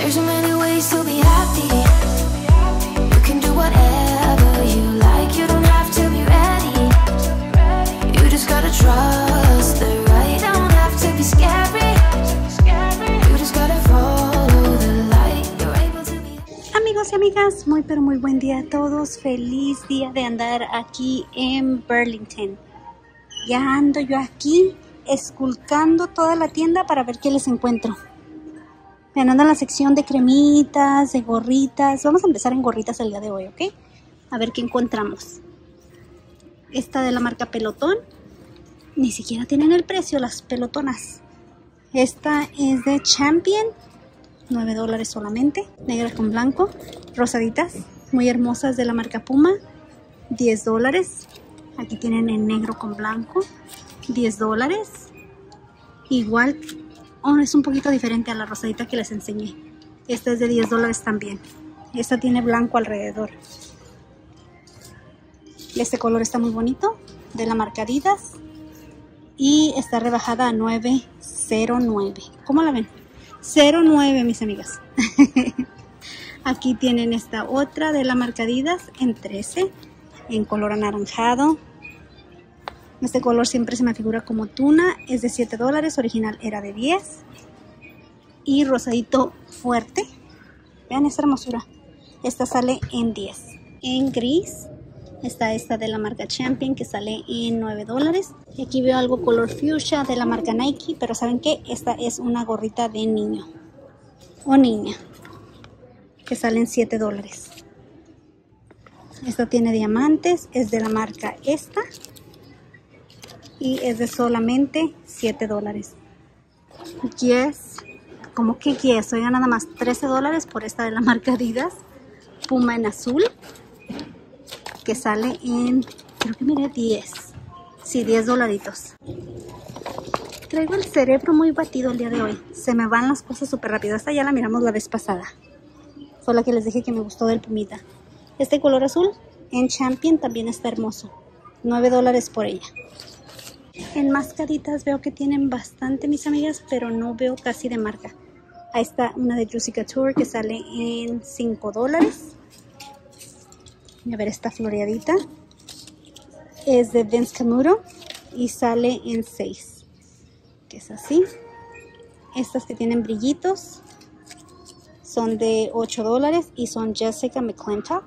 There's so many ways to be happy. You can do whatever you like. You don't have to be ready. You just gotta trust the right. Don't have to be scary. You just gotta follow the light. You're able to be. Amigos y amigas, muy pero muy buen día a todos. Feliz día de andar aquí en Burlington. Ya ando yo aquí esculcando toda la tienda para ver qué les encuentro. Me ando en la sección de cremitas, de gorritas. Vamos a empezar en gorritas el día de hoy, ¿ok? A ver qué encontramos. Esta de la marca Pelotón. Ni siquiera tienen el precio las pelotonas. Esta es de Champion. $9 solamente. Negra con blanco. Rosaditas. Muy hermosas de la marca Puma. $10. Aquí tienen en negro con blanco. $10. Igual. Es un poquito diferente a la rosadita que les enseñé. Esta es de $10 también. Esta tiene blanco alrededor. Este color está muy bonito. De la marca Adidas. Y está rebajada a $9.09. ¿Cómo la ven? $0.9, mis amigas. Aquí tienen esta otra de la marca Adidas en $13. En color anaranjado. Este color siempre se me figura como tuna. Es de $7. Original era de $10. Y rosadito fuerte. Vean esta hermosura. Esta sale en $10. En gris está esta de la marca Champion que sale en $9. Y aquí veo algo color fuchsia de la marca Nike. Pero ¿saben qué? Esta es una gorrita de niño o niña que sale en $7. Esta tiene diamantes. Es de la marca esta. Y es de solamente $7. Yes. ¿Cómo que yes? Oigan, nada más $13 por esta de la marca Adidas. Puma en azul. Que sale en, creo que mire, 10. Sí, $10. Traigo el cerebro muy batido el día de hoy. Se me van las cosas súper rápido. Esta ya la miramos la vez pasada. Fue la que les dije que me gustó del Pumita. Este color azul en Champion también está hermoso. $9 por ella. En mascaritas veo que tienen bastante, mis amigas, pero no veo casi de marca. Ahí está una de Juicy Couture que sale en $5. A ver esta floreadita. Es de Vince Camuto y sale en $6. Que es así. Estas que tienen brillitos son de $8 y son Jessica McClintock.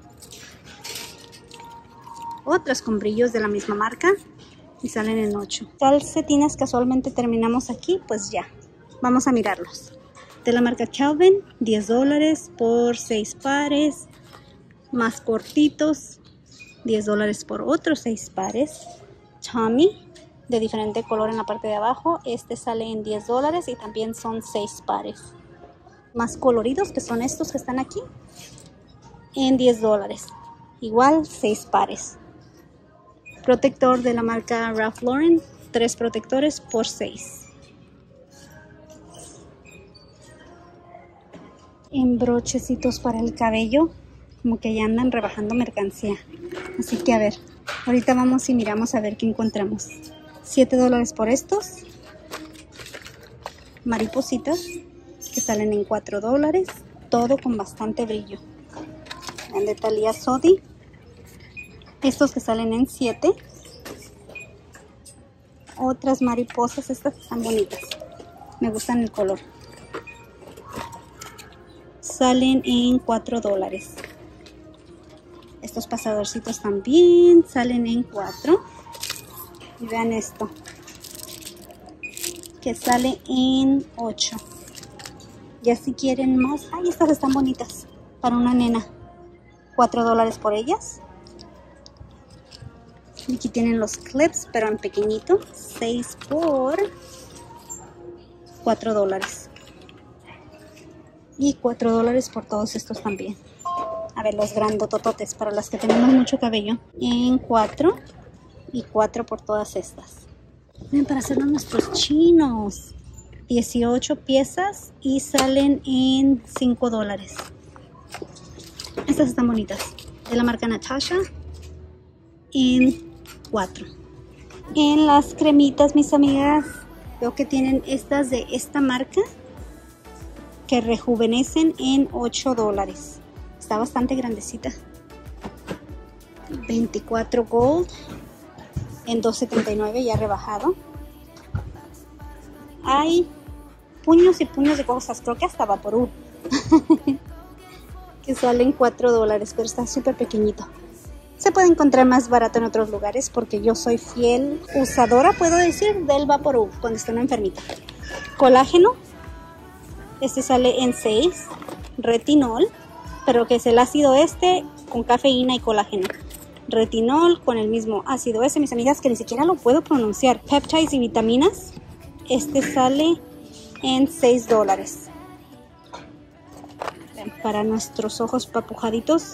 Otras con brillos de la misma marca. Y salen en $8. Calcetines casualmente terminamos aquí, pues ya. Vamos a mirarlos. De la marca Calvin, $10 por 6 pares. Más cortitos, $10 por otros 6 pares. Tommy, de diferente color en la parte de abajo. Este sale en $10 y también son 6 pares. Más coloridos, que son estos que están aquí, en $10. Igual 6 pares. Protector de la marca Ralph Lauren, 3 protectores por 6. En brochecitos para el cabello, como que ya andan rebajando mercancía. Así que a ver, ahorita vamos y miramos a ver qué encontramos. $7 por estos. Maripositas, que salen en $4. Todo con bastante brillo. En de Thalia Sodi. Estos que salen en $7. Otras mariposas, estas están bonitas. Me gustan el color. Salen en $4. Estos pasadorcitos también salen en $4. Y vean esto. Que sale en $8. Ya si quieren más. Ay, estas están bonitas. Para una nena. $4 por ellas. Y aquí tienen los clips, pero en pequeñito. 6 por $4. Y $4 por todos estos también. A ver, los grandotototes para las que tenemos mucho cabello. En $4. Y $4 por todas estas. Miren, para hacernos nuestros chinos. 18 piezas y salen en $5. Estas están bonitas. De la marca Natasha. En $4. En las cremitas, mis amigas, veo que tienen estas de esta marca que rejuvenecen en $8. Está bastante grandecita. 24 gold en $2.79, ya rebajado. Hay puños y puños de cosas, creo que hasta Vaporub. Que salen $4, pero está súper pequeñito. Se puede encontrar más barato en otros lugares porque yo soy fiel usadora, puedo decir, del Vaporub cuando estoy enfermita. Colágeno, este sale en 6. Retinol, pero que es el ácido con cafeína y colágeno. Retinol con el mismo ácido mis amigas, que ni siquiera lo puedo pronunciar. Peptides y vitaminas, este sale en $6. Para nuestros ojos papujaditos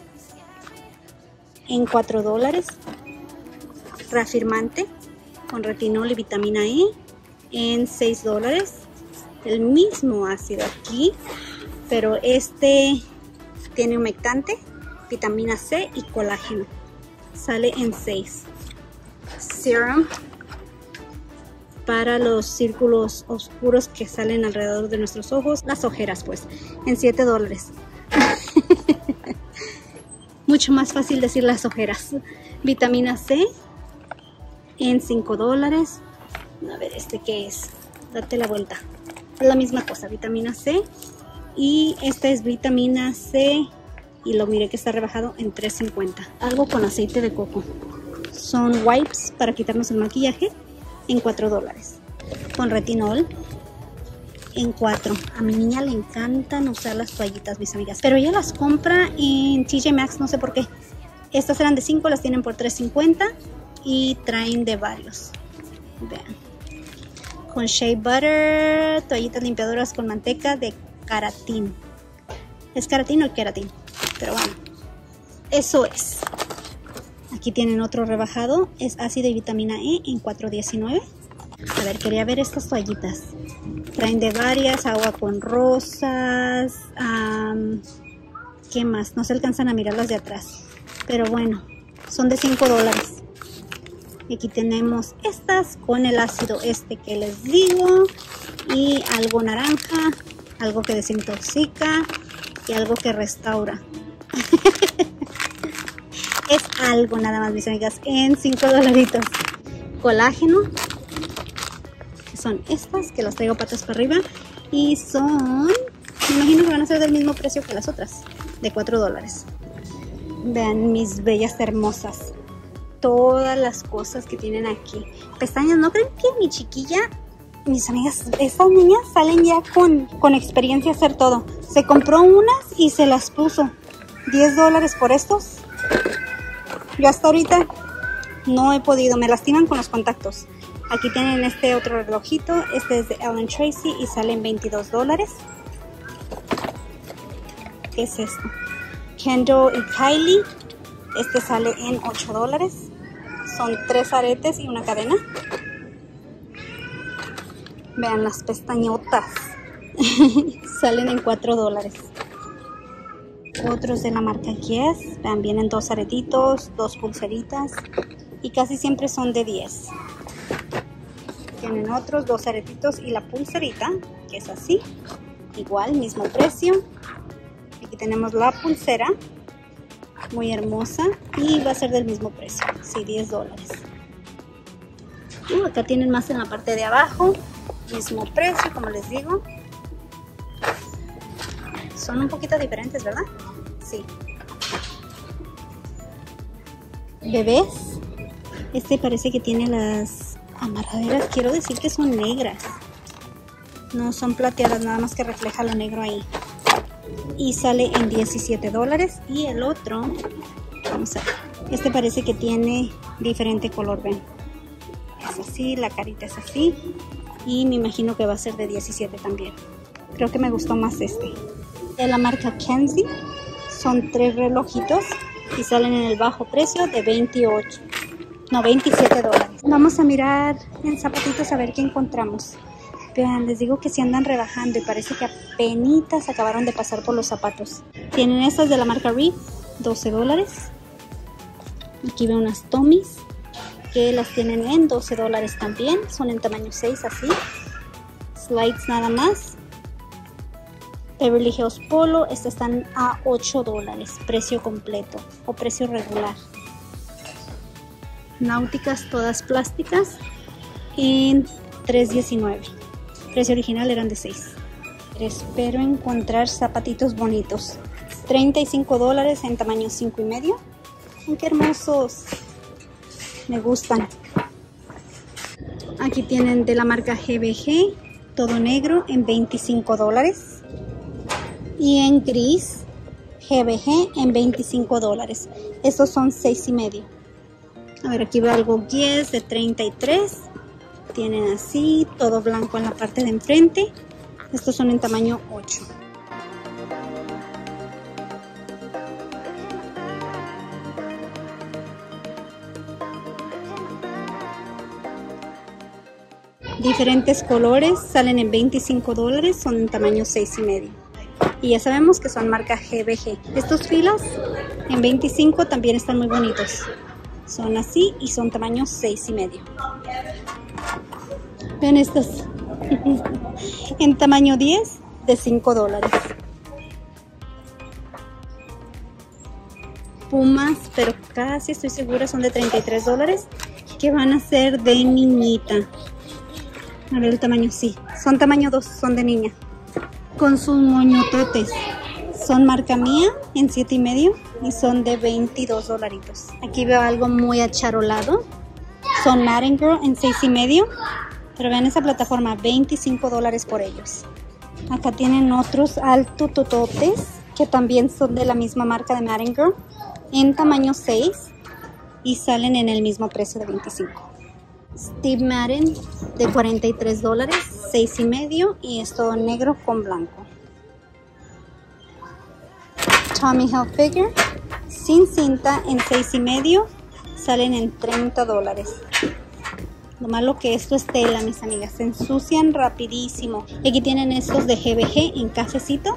en $4. Reafirmante con retinol y vitamina E en $6. El mismo ácido aquí, pero este tiene humectante, vitamina C y colágeno. Sale en 6. Serum para los círculos oscuros que salen alrededor de nuestros ojos, las ojeras pues, en $7. Mucho más fácil decir las ojeras. Vitamina C en $5. A ver, ¿este qué es? Date la vuelta. Es la misma cosa, vitamina C. Y esta es vitamina C y lo miré que está rebajado en $3.50. Algo con aceite de coco. Son wipes para quitarnos el maquillaje en $4. Con retinol en $4. A mi niña le encantan usar las toallitas, mis amigas, pero ella las compra en TJ Maxx, no sé por qué. Estas eran de 5, las tienen por $3.50 y traen de varios. Vean. Con shea butter, toallitas limpiadoras con manteca de keratin. ¿Es keratin o keratin? Pero bueno, eso es. Aquí tienen otro rebajado, es ácido y vitamina E en $4.19. A ver, quería ver estas toallitas. Traen de varias, agua con rosas. ¿Qué más? No se alcanzan a mirar las de atrás. Pero bueno, son de $5. Y aquí tenemos estas con el ácido que les digo. Y algo naranja, algo que desintoxica y algo que restaura. Es algo nada más, mis amigas, en $5. Colágeno, que son estas, que las traigo patas para arriba. Y son, me imagino que van a ser del mismo precio que las otras, de $4. Vean mis bellas hermosas, todas las cosas que tienen aquí. Pestañas, ¿no creen que mi chiquilla, mis amigas, estas niñas salen ya con experiencia a hacer todo? Se compró unas y se las puso. $10 por estos. Yo hasta ahorita no he podido, me lastiman con los contactos. Aquí tienen este otro relojito, este es de Ellen Tracy y sale en $22. ¿Qué es esto? Kendall y Kylie, este sale en $8. Son 3 aretes y una cadena. Vean las pestañotas. Salen en $4. Otros de la marca Guess. Vean, vienen 2 aretitos, 2 pulseritas. Y casi siempre son de 10. Tienen otros 2 aretitos y la pulserita, que es así. Igual, mismo precio. Aquí tenemos la pulsera. Muy hermosa. Y va a ser del mismo precio. Sí, $10. Acá tienen más en la parte de abajo. Mismo precio, como les digo. Son un poquito diferentes, ¿verdad? Sí. Bebés. Este parece que tiene las amarraderas. Quiero decir que son negras. No son plateadas, nada más que refleja lo negro ahí. Y sale en $17. Y el otro, vamos a ver. Este parece que tiene diferente color, ven. Es así, la carita es así. Y me imagino que va a ser de 17 también. Creo que me gustó más este. De la marca Kenzie. Son 3 relojitos y salen en el bajo precio de $27. Vamos a mirar en zapatitos a ver qué encontramos. Vean, les digo que se andan rebajando y parece que apenitas acabaron de pasar por los zapatos. Tienen estas de la marca Reef, $12. Aquí veo unas Tommy's que las tienen en $12 también. Son en tamaño 6 así. Slides nada más. Beverly Hills Polo, estas están a $8, precio completo o precio regular. Náuticas todas plásticas en $3.19. Precio original eran de $6. Espero encontrar zapatitos bonitos. $35 en tamaño 5.5. ¡Qué hermosos! Me gustan. Aquí tienen de la marca GBG, todo negro en $25. Y en gris, GBG en $25. Estos son 6.5. A ver, aquí veo algo Guess de 33. Tienen así, todo blanco en la parte de enfrente. Estos son en tamaño 8. Diferentes colores, salen en $25, son en tamaño 6.5. Y ya sabemos que son marca GBG. Estos filas en 25 también están muy bonitos. Son así y son tamaño 6.5. Vean estos. En tamaño 10 de $5. Pumas, pero casi estoy segura son de $33, que van a ser de niñita. A ver el tamaño, sí, son tamaño 2, son de niña. Con sus moñototes. Son marca mía en 7.5 y son de $22. Aquí veo algo muy acharolado. Son Madden Girl en 6.5. Pero vean esa plataforma, $25 por ellos. Acá tienen otros altos tototes que también son de la misma marca de Madden Girl en tamaño 6 y salen en el mismo precio de $25. Steve Madden de $43, 6.5 y es todo negro con blanco. Tommy Hilfiger sin cinta en 6.5, salen en $30. Lo malo que esto es tela, mis amigas, se ensucian rapidísimo. Y aquí tienen estos de GBG en cafecito,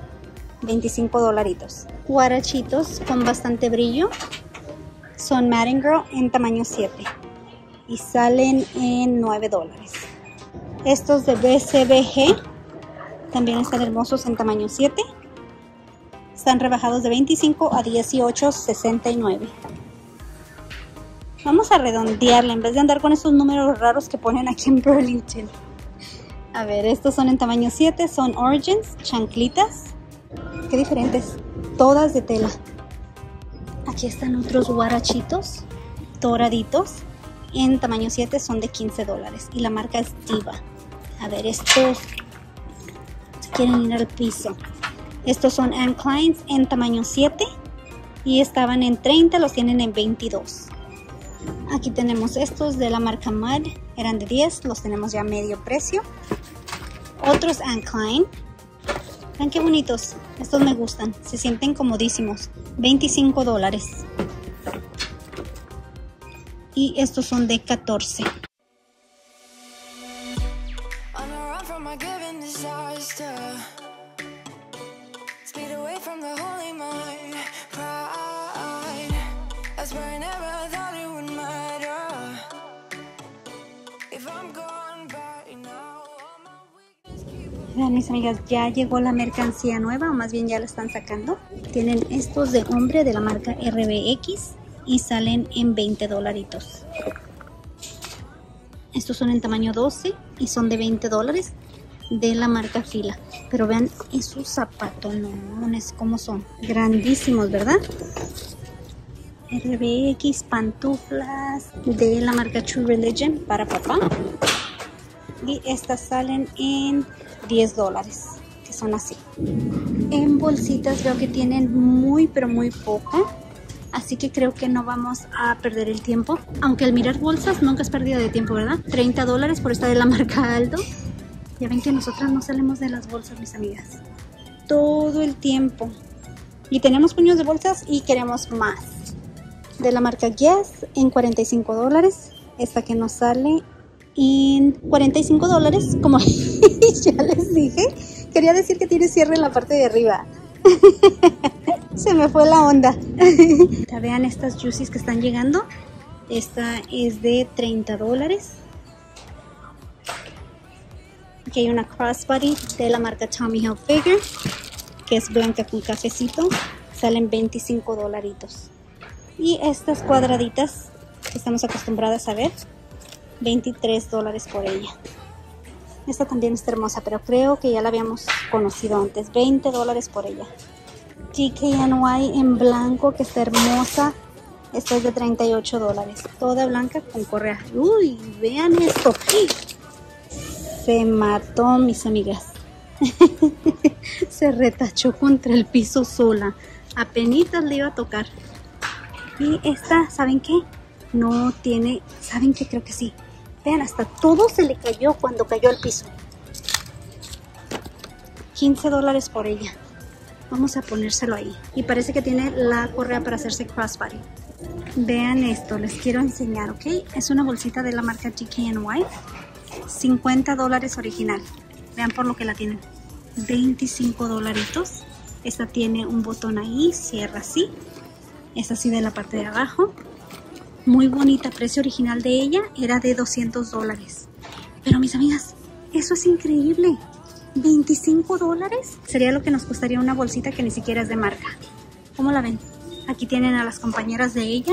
$25. Guarachitos con bastante brillo, son Madden Girl en tamaño 7 y salen en $9. Estos de BCBG también están hermosos en tamaño 7. Están rebajados de 25 a 18.69. Vamos a redondearla en vez de andar con esos números raros que ponen aquí en Burlington. A ver, estos son en tamaño 7, son Origins, chanclitas. Qué diferentes, todas de tela. Aquí están otros guarachitos doraditos. En tamaño 7 son de $15 y la marca es Diva. A ver, estos se quieren ir al piso. Estos son Anne Kleins en tamaño 7 y estaban en 30, los tienen en 22. Aquí tenemos estos de la marca Mud, eran de 10, los tenemos ya a medio precio. Otros Anne Klein. Vean qué bonitos, estos me gustan, se sienten comodísimos, $25. Y estos son de 14. Vean, mis amigas, ya llegó la mercancía nueva, o más bien ya la están sacando. Tienen estos de hombre de la marca RBX y salen en $20. Estos son en tamaño 12 y son de $20 de la marca Fila. Pero vean esos zapatones como son, grandísimos, ¿verdad? RBX, pantuflas de la marca True Religion para papá. Y estas salen en $10, que son así. En bolsitas veo que tienen muy pero muy poco, así que creo que no vamos a perder el tiempo. Aunque al mirar bolsas nunca es pérdida de tiempo, ¿verdad? $30 por esta de la marca Aldo. Ya ven que nosotras no salimos de las bolsas, mis amigas, todo el tiempo. Y tenemos puños de bolsas y queremos más. De la marca Guess en $45. Esta que nos sale en $45, como ya les dije. Quería decir que tiene cierre en la parte de arriba. Se me fue la onda. Vean estas juicies que están llegando. Esta es de $30. Aquí hay una crossbody de la marca Tommy Hilfiger, que es blanca con cafecito. Salen $25. Y estas cuadraditas que estamos acostumbradas a ver, $23 por ella. Esta también está hermosa, pero creo que ya la habíamos conocido antes. $20 por ella. DKNY en blanco, que está hermosa. Esta es de $38. Toda blanca con correa. Uy, vean esto. Se mató, mis amigas. Se retachó contra el piso sola. Apenitas le iba a tocar. Y esta, ¿saben qué? No tiene... ¿Saben qué? Creo que sí. Vean, hasta todo se le cayó cuando cayó al piso. $15 por ella. Vamos a ponérselo ahí. Y parece que tiene la correa para hacerse crossbody. Vean esto, les quiero enseñar, ¿ok? Es una bolsita de la marca DKNY. $50 original. Vean por lo que la tienen. $25. Esta tiene un botón ahí, cierra así. Es así de la parte de abajo. Muy bonita, precio original de ella era de $200. Pero mis amigas, eso es increíble. $25 sería lo que nos costaría una bolsita que ni siquiera es de marca. ¿Cómo la ven? Aquí tienen a las compañeras de ella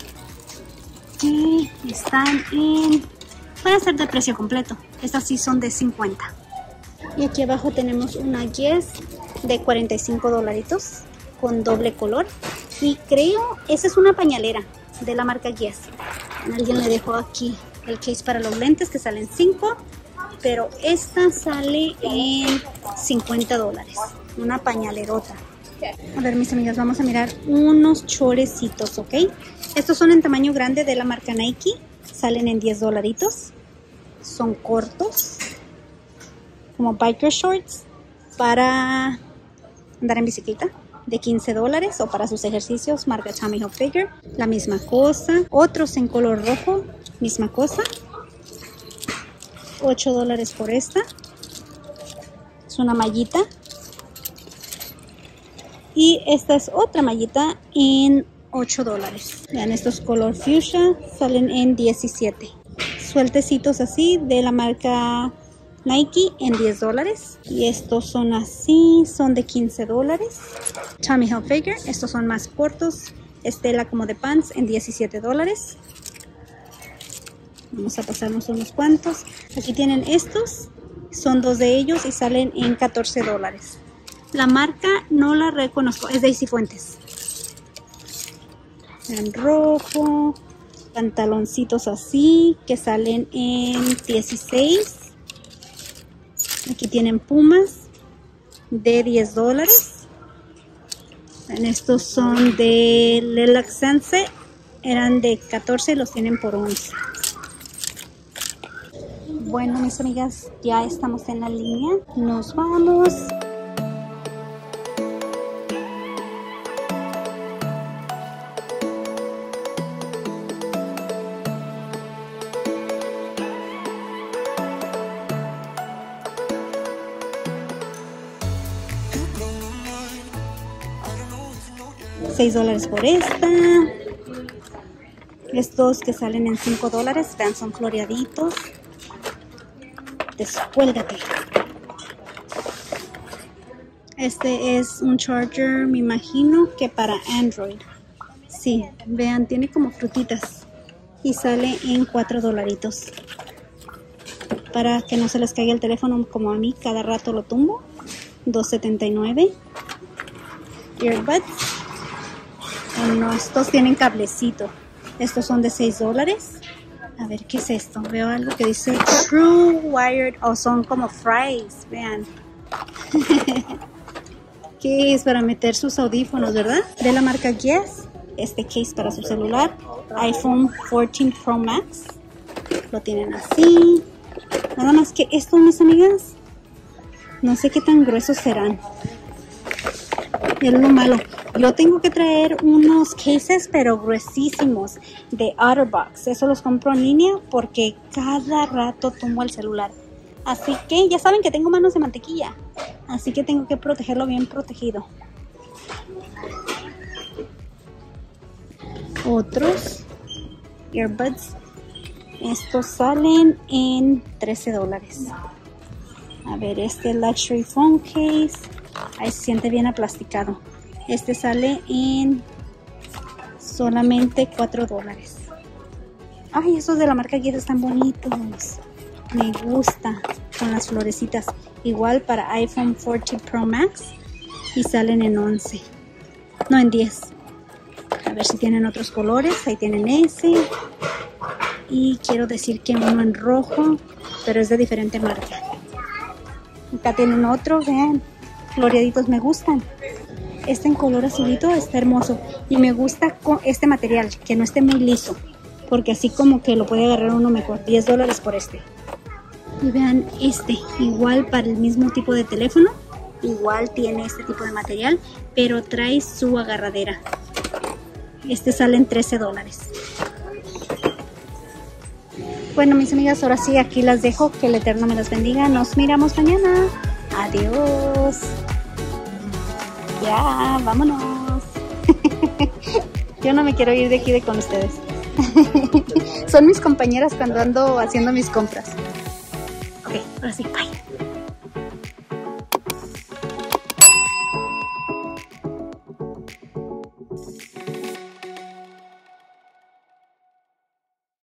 que están en... Van a ser de precio completo. Estas sí son de 50. Y aquí abajo tenemos una Guess de $45 con doble color. Y creo, esa es una pañalera de la marca Guess. Alguien le dejó aquí el case para los lentes que salen 5, pero esta sale en $50. Una pañalerota. A ver, mis amigas, vamos a mirar unos chorecitos, ¿ok? Estos son en tamaño grande de la marca Nike. Salen en $10. Son cortos, como biker shorts para andar en bicicleta, de $15, o para sus ejercicios, marca Tommy Hilfiger. La misma cosa. Otros en color rojo, misma cosa. $8 por esta. Es una mallita. Y esta es otra mallita en $8. Vean, estos color fuchsia salen en 17. Sueltecitos así de la marca Nike en $10. Y estos son así, son de $15. Tommy Hilfiger, estos son más cortos, estela como de pants en $17. Vamos a pasarnos unos cuantos. Aquí tienen estos, son 2 de ellos y salen en $14. La marca no la reconozco, es Daisy Fuentes. En rojo, pantaloncitos así que salen en $16. Aquí tienen pumas de $10. Estos son de Lilac Sunset, eran de 14, los tienen por 11. Bueno, mis amigas, ya estamos en la línea, nos vamos. $6 por esta. Estos que salen en $5, vean, son floreaditos. Descuélgate. Este es un charger, me imagino que para Android. Sí, vean, tiene como frutitas. Y sale en $4. Para que no se les caiga el teléfono como a mí, cada rato lo tumbo. $2.79. Earbuds. No, estos tienen cablecito. Estos son de $6. A ver, ¿qué es esto? Veo algo que dice True Wired. O son como fries, vean. ¿Qué es? Para meter sus audífonos, ¿verdad? De la marca Guess. Este case para su celular. iPhone 14 Pro Max. Lo tienen así. Nada más que esto, mis amigas, no sé qué tan gruesos serán. Y es lo malo. Yo tengo que traer unos cases, pero gruesísimos, de OtterBox. Eso los compro en línea porque cada rato tumbo el celular. Así que ya saben que tengo manos de mantequilla. Así que tengo que protegerlo bien protegido. Otros earbuds. Estos salen en $13. A ver, este luxury phone case. Ahí se siente bien aplasticado. Este sale en solamente $4. Ay, esos de la marca Guess están bonitos. Me gusta con las florecitas. Igual para iPhone 14 Pro Max. Y salen en 11. No, en 10. A ver si tienen otros colores. Ahí tienen ese. Y quiero decir que uno en rojo, pero es de diferente marca. Acá tienen otro, vean. Floreaditos me gustan. Este en color azulito está hermoso. Y me gusta con este material, que no esté muy liso. Porque así como que lo puede agarrar uno mejor. $10 por este. Y vean este, igual para el mismo tipo de teléfono. Igual tiene este tipo de material, pero trae su agarradera. Este sale en $13. Bueno, mis amigas, ahora sí, aquí las dejo. Que el Eterno me las bendiga. Nos miramos mañana. Adiós. Ya, vámonos. Yo no me quiero ir de aquí con ustedes. Son mis compañeras cuando ando haciendo mis compras. Ok, ahora sí, bye.